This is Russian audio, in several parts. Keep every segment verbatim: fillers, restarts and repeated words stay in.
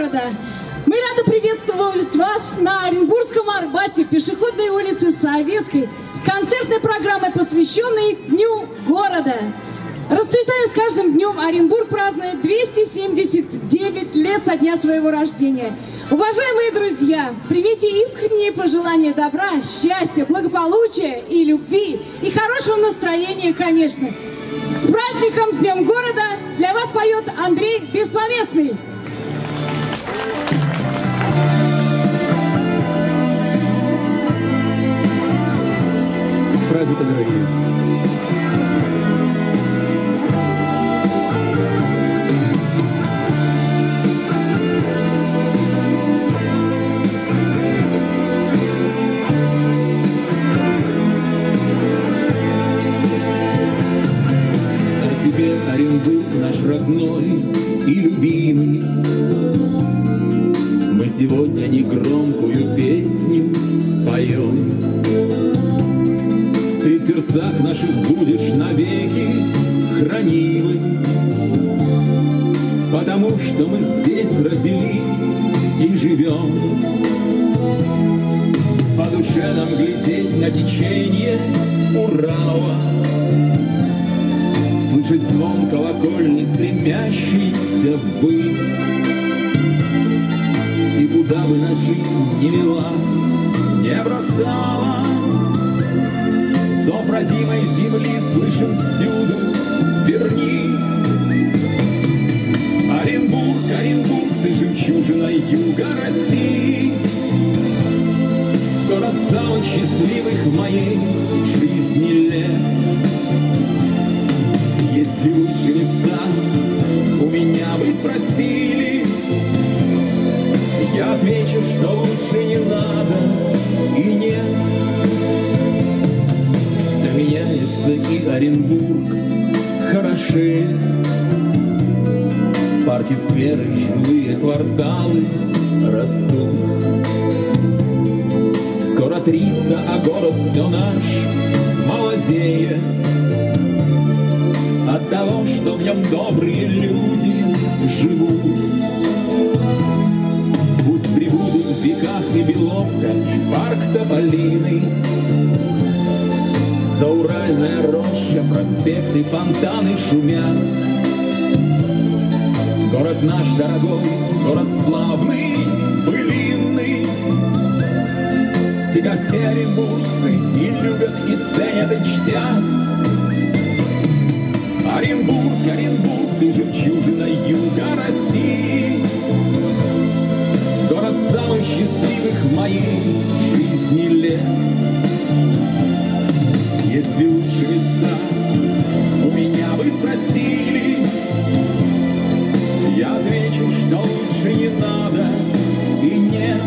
города. Мы рады приветствовать вас на Оренбургском Арбате, пешеходной улице Советской, с концертной программой, посвященной Дню города. Расцветая с каждым днем, Оренбург празднует двести семьдесят девять лет со дня своего рождения. Уважаемые друзья, примите искренние пожелания добра, счастья, благополучия и любви, и хорошего настроения, конечно. С праздником, с Днем города! Для вас поет Андрей Бесповесный. С праздником, дорогие! Оренбург наш родной и любимый, мы сегодня негромкую песню поем. Ты в сердцах наших будешь навеки хранимый, потому что мы здесь родились и живем. По душе нам глядеть на течение Урала, слышать звон колокольни, стремящийся ввысь. И куда бы нас жизнь не вела, не бросала, зов родимой земли слышим всюду, вернись. Оренбург, Оренбург, ты жемчужина юга России, город самых счастливых в моей жизни лет. Есть ли лучшие места, у меня вы спросили, я отвечу, что лучше не надо и нет. Все меняется, и Оренбург хорошеет. Парки, скверы, жилые кварталы растут. Скоро триста, а город все наш молодеет от того, что в нем добрые люди живут. Пусть прибудут в веках и Беловка, и парк Тополиный, Зауральная роща, проспекты, фонтаны шумят. Город наш дорогой, город славный, былинный, тебя все оренбуржцы и любят, и ценят, и чтят. Оренбург, Оренбург, ты жемчужина юга России, город самых счастливых в моей жизни лет. Есть ли лучшие места, у меня вы спросили, я отвечу, что лучше не надо и нет.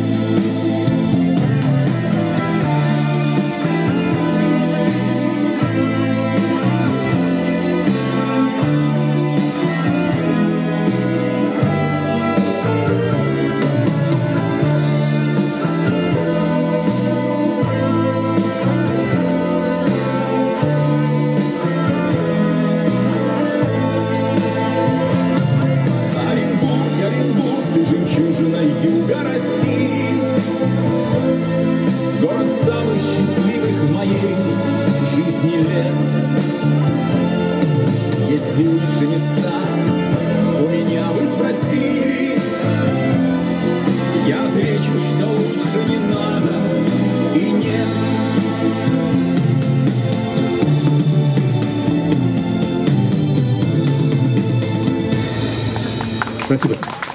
Жемчужина юга России, город самых счастливых в моей жизни лет. Есть ли лучшие места, у меня вы спросили, я отвечу, что лучше не надо и нет. Спасибо.